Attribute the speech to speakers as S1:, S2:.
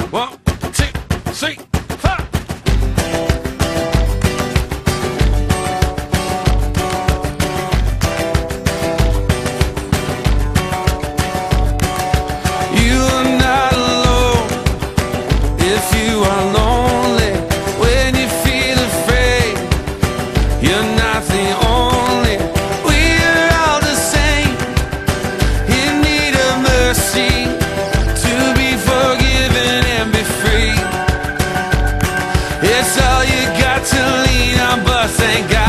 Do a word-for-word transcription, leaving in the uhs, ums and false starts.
S1: One, two, three, four. You are not alone if you are lonely. When you feel afraid, you're not the only. We're all the same, in need of mercy, to be forgiven and be free. It's all you got to lean on, but thank God